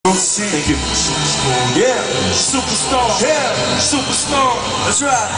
Thank you. Yeah. Superstar. Yeah. Superstar. That's right.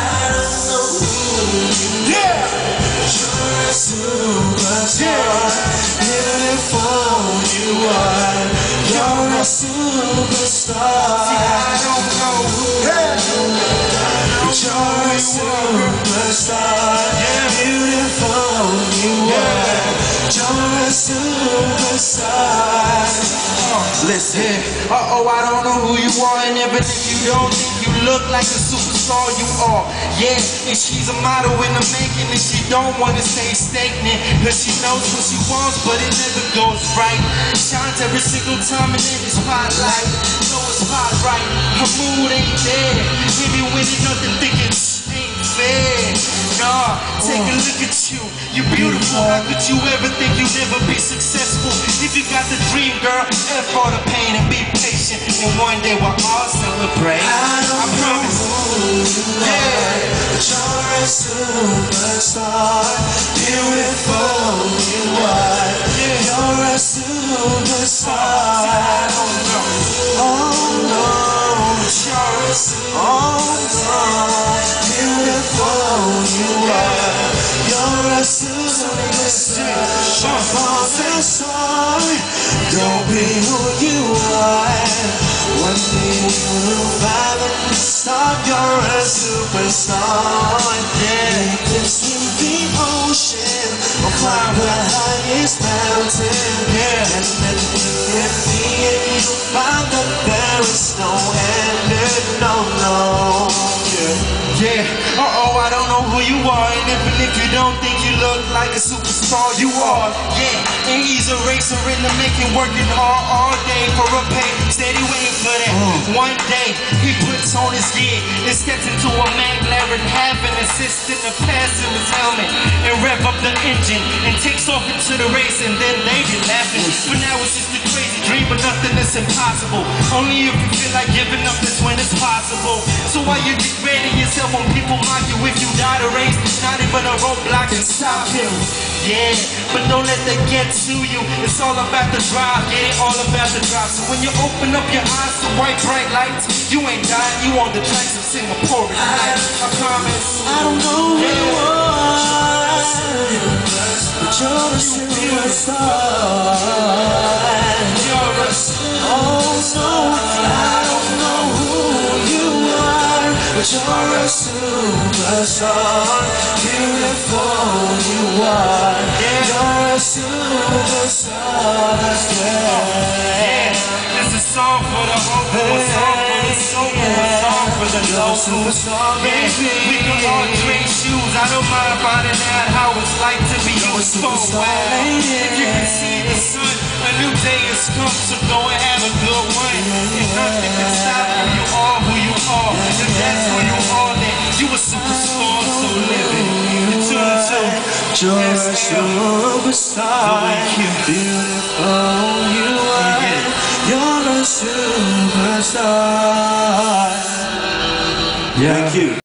Yeah. You're a superstar. Beautiful you are. You're a superstar. See, I don't know who. Yeah. You're a superstar. Yeah. Beautiful you are. You're a superstar. Listen, I don't know who you are, and even if you don't think you look like a superstar, you are. Yeah, and she's a model in the making, and she don't want to stay stagnant, cause she knows what she wants, but it never goes right. Shines every single time and in the spotlight. No, it's hot right, her mood ain't there. Maybe when it nothing thinking ain't fair. Nah, take a look at you. You're beautiful. How could you ever think you'd never be successful? If you got the dream, girl, F all the pain and be patient. And one day we'll all celebrate. I promise. Yeah. You're a superstar. Beautiful you are. You're a superstar. Oh no. You're a superstar. Beautiful you are. You're a superstar. Don't be who you are. One day you'll find the star. You're a superstar. Yeah. Eclipsing the ocean, or climb the highest mountain. Yeah. And then in the end you'll find that there is no end. No, no. Yeah. I don't know who you are, and even if you don't think you look like a superstar, you are. Yeah, and he's a racer in the making, working hard all day for a pay, steady waiting for that. One day, he puts on his gear and steps into a McLaren, half an assist in the passenger's helmet, and rev up the engine, and takes off into the race, and then they get laughing. But now it's just a crazy dream, but nothing is impossible. Only if you feel like giving up is when it's possible. So while you degrading yourself when people mock you, if you die the race, not even a roadblock can stop you. Yeah, but don't let that get to you. It's all about the drive, yeah, all about the drive. So when you open up your eyes to white bright lights, you ain't dying, you on the tracks of Singapore tonight. I promise. I don't know who you are, but you're a superstar. You're a superstar. Oh no, I don't know who you are, but you're a superstar. Beautiful you are. You're a superstar. Yeah. This is a song for the hopeful, a song for the soulful, a song for the local. Yeah. We can all trade shoes. I don't mind finding out how it's like to be used for. If you can see the sun, a new day has come, so go and have a good one. And nothing can stop you. You are who you are. If that's who you are, then you a superstar. So live it. You're a superstar. Beautiful you are. You're a superstar. Thank you.